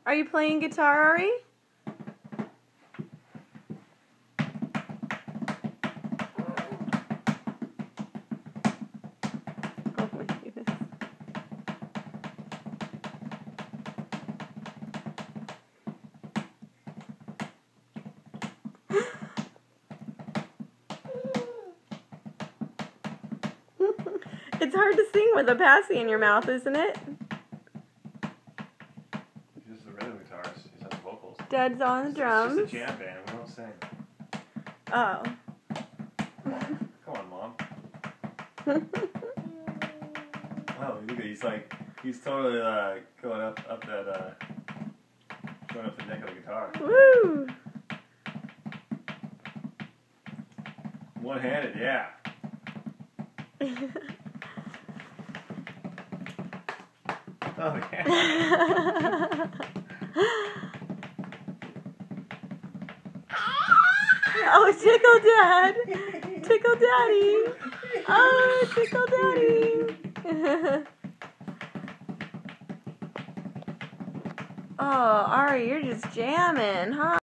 Are you playing guitar, Ari? Oh my goodness. It's hard to sing with a passy in your mouth, isn't it? He's just the rhythm guitarist. He's on the vocals. Dad's on the drums. It's just a jam band. We don't sing. Oh. Come on, Mom. Oh, look at he's totally going up that going up the neck of the guitar. Woo! One-handed, yeah. Oh yeah. Oh, tickle Dad! Tickle Daddy! Oh, tickle Daddy! Oh, Ari, you're just jamming, huh?